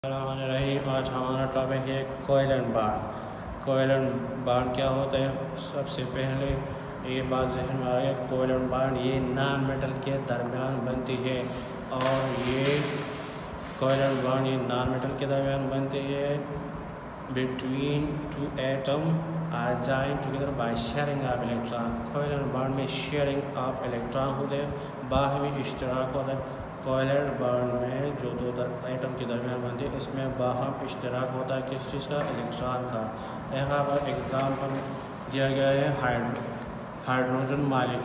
रहीम। आज हमारा टॉपिक है कोवैलेंट बॉन्ड। कोवैलेंट बॉन्ड क्या होता है? सबसे पहले ये बात जहन में आ रही है, कोवैलेंट बॉन्ड ये नॉन मेटल के दरमियान बनती है और ये कोवैलेंट बॉन्ड ये नॉन मेटल के दरमियान बनती है between two atom are joined together by sharing of electron. Covalent bond में शेयरिंग ऑफ इलेक्ट्रॉन होते हैं, बाहमी इश्तराक होता है। कोवैलेंट बॉन्ड में जो दो एटम के दरमियान बनती है इसमें बाहम इश्तराक होता है किस चीज़ का? इलेक्ट्रॉन का। यहाँ पर एग्जाम्पल दिया गया है हाइड्रोजन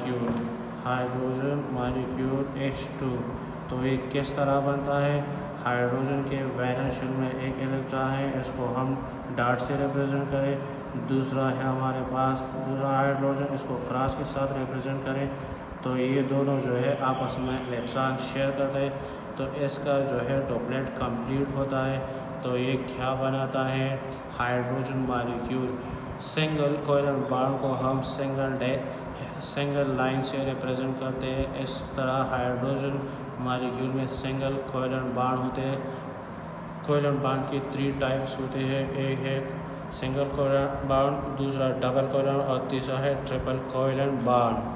मालिक्यूल H2। तो ये किस तरह बनता है? हाइड्रोजन के वैलेंस शेल में एक इलेक्ट्रॉन है, इसको हम डॉट से रिप्रेजेंट करें। दूसरा है हमारे पास दूसरा हाइड्रोजन, इसको क्रॉस के साथ रिप्रेजेंट करें। तो ये दोनों जो है आपस में इलेक्ट्रॉन शेयर करते हैं, तो इसका जो है डॉपलेट कंप्लीट होता है। तो ये क्या बनाता है? Hydrogen molecule. Single covalent bond को हम सिंगल लाइन से रिप्रेजेंट करते हैं। इस तरह हाइड्रोजन मॉलिक्यूल में सिंगल कोवैलेंट बॉन्ड होते हैं। कोवैलेंट बॉन्ड के 3 टाइप्स होते हैं। एक है सिंगल कोवैलेंट बॉन्ड, दूसरा डबल कोवैलेंट और तीसरा है ट्रिपल कोवैलेंट बॉन्ड।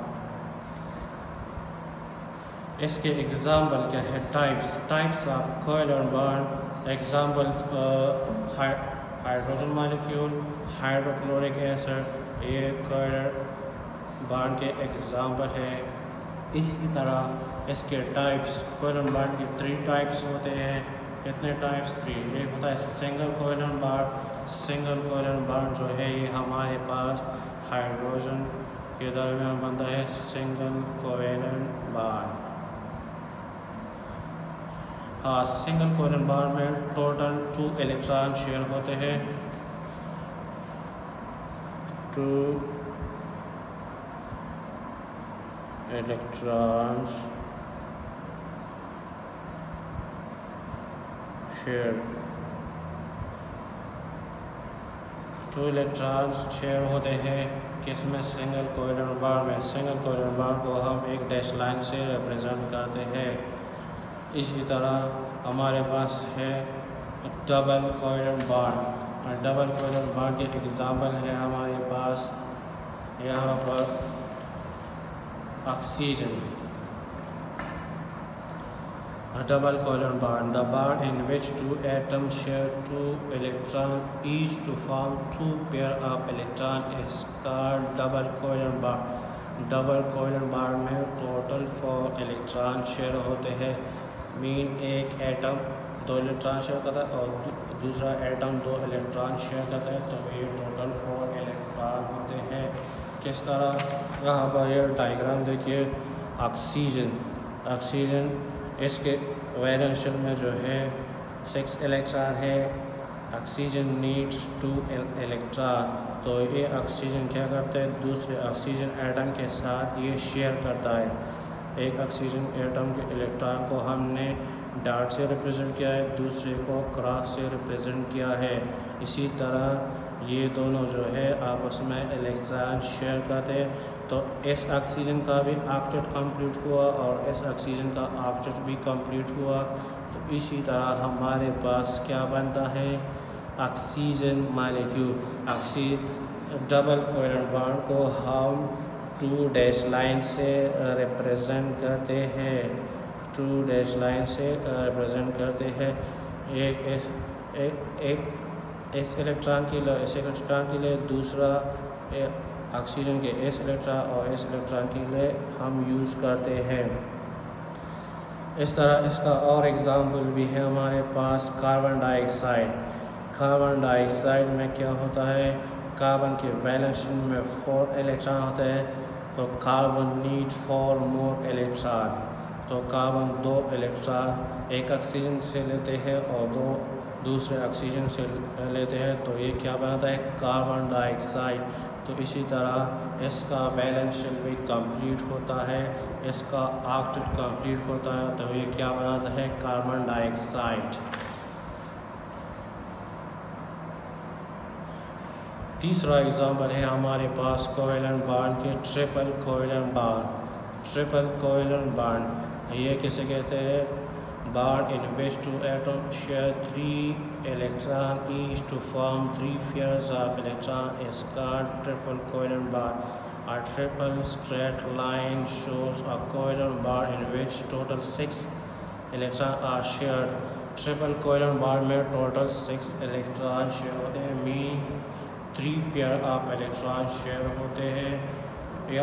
इसके एग्जाम्पल क्या है? Types of covalent bond. Example hydrogen molecule, hydrochloric acid, ये कोवैलेंट बॉन्ड के एग्जाम्पल है। इसी तरह इसके टाइप्स कोवैलेंट बॉन्ड के 3 टाइप्स होते हैं। कितने टाइप्स? 3। एक होता है single covalent bond. Single covalent bond जो है ये हमारे पास हाइड्रोजन के दरमियान बनता है, सिंगल कोवैलेंट बॉन्ड। हाँ, सिंगल कोवैलेंट बॉन्ड में टोटल 2 इलेक्ट्रॉन शेयर होते हैं। 2 इलेक्ट्रॉन्स शेयर होते हैं। किसमें? सिंगल कोवैलेंट बॉन्ड में। सिंगल कोवैलेंट बॉन्ड को हम एक डैश लाइन से रिप्रेजेंट करते हैं। इसी तरह हमारे पास है double covalent bond. Double covalent bond के एग्जाम्पल है हमारे पास यहाँ पर oxygen. Double covalent bond, the bond in which 2 atoms share 2 electrons each to form 2 pair of electrons is called double covalent bond। Double covalent bond में total 4 electron share होते हैं। Mean एक एटम 2 इलेक्ट्रॉन शेयर करता है और दूसरा atom 2 electron share करता है, तो ये टोटल 4 इलेक्ट्रॉन होते हैं। किस तरह? यहाँ पर ये डायग्राम देखिए। ऑक्सीजन इसके वैलेंस शेल में जो है 6 इलेक्ट्रॉन है। Oxygen needs 2 electron. तो ये ऑक्सीजन क्या करता है? दूसरे ऑक्सीजन एटम के साथ ये शेयर करता है। एक ऑक्सीजन एटम के इलेक्ट्रॉन को हमने डॉट से रिप्रेजेंट किया है, दूसरे को क्रॉस से रिप्रेजेंट किया है। इसी तरह ये दोनों जो है आपस में इलेक्ट्रॉन शेयर करते हैं। तो इस ऑक्सीजन का भी ऑक्टेट कंप्लीट हुआ और इस ऑक्सीजन का ऑक्टेट भी कंप्लीट हुआ। तो इसी तरह हमारे पास क्या बनता है? Oxygen molecule. Double covalent bond को हम 2 डैश लाइन से रिप्रेजेंट करते हैं। 2 डैश लाइन से रिप्रेजेंट करते हैं। एक इस इलेक्ट्रॉन के लिए दूसरा ऑक्सीजन के इस इलेक्ट्रॉन और इस इलेक्ट्रॉन के लिए हम यूज़ करते हैं। इस तरह इसका और एग्जाम्पल भी है हमारे पास कार्बन डाइऑक्साइड। कार्बन डाइऑक्साइड में क्या होता है? कार्बन के वैलेंस शेल में 4 इलेक्ट्रॉन होते हैं, तो कार्बन नीड 4 मोर इलेक्ट्रॉन। तो कार्बन 2 इलेक्ट्रॉन एक ऑक्सीजन से लेते हैं और 2 दूसरे ऑक्सीजन से लेते हैं, तो ये क्या बनाता है? Carbon dioxide. तो इसी तरह इसका वैलेंस शेल भी कंप्लीट होता है, इसका ऑक्टेट कंप्लीट होता है, तो ये क्या बनाता है? Carbon dioxide. तीसरा एग्जाम्पल है हमारे पास कोवैलेंट बॉन्ड के triple covalent bond. Triple covalent bond ये किसे कहते हैं? bond in which two atoms share 3 electrons each to form 3 pairs of electrons is called triple covalent bond. A triple straight line shows a covalent bond in which total 6 electrons are shared. Triple covalent bond में total 6 electron share होते हैं, mean 3 pair of electron share होते हैं। या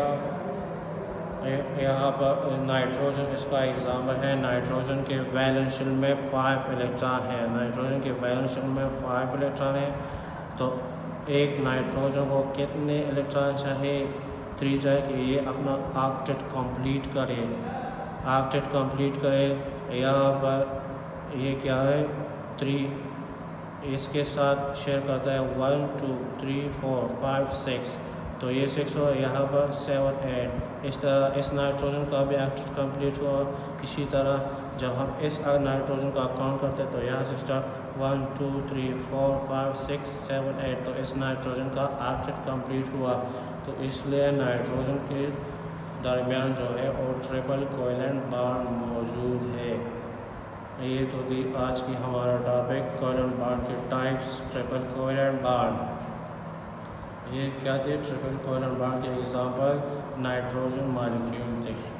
यहाँ पर nitrogen इसका example है। नाइट्रोजन के वैलेंस शेल में 5 इलेक्ट्रॉन है। नाइट्रोजन के वैलेंस शेल में 5 इलेक्ट्रॉन है, तो एक नाइट्रोजन को कितने इलेक्ट्रॉन चाहिए? 3 चाहिए कि ये अपना ऑक्टेट कंप्लीट करे। ऑक्टेट कंप्लीट करे। यहाँ पर ये क्या है? 3 इसके साथ शेयर करता है 1 2 3 4 5 6, तो ये 6 हो। यहाँ पर 7 8। इस तरह इस नाइट्रोजन का भी ऑक्टेट कंप्लीट हुआ। इसी तरह जब हम इस नाइट्रोजन का काउंट करते हैं तो यहाँ से स्टार्ट 1 2 3 4 5 6 7 8, तो इस नाइट्रोजन का ऑक्टेट कंप्लीट हुआ। तो इसलिए नाइट्रोजन के दरमियान जो है वो ट्रिपल कोवलेंट बॉन्ड मौजूद है। ये तो थी आज की हमारा टॉपिक कोवलेंट बॉन्ड के टाइप्स। ट्रिपल कोवलेंट बॉन्ड ये क्या थे? ट्रिपल कोवलेंट बॉन्ड के एग्जांपल नाइट्रोजन मॉलिक्यूल थे।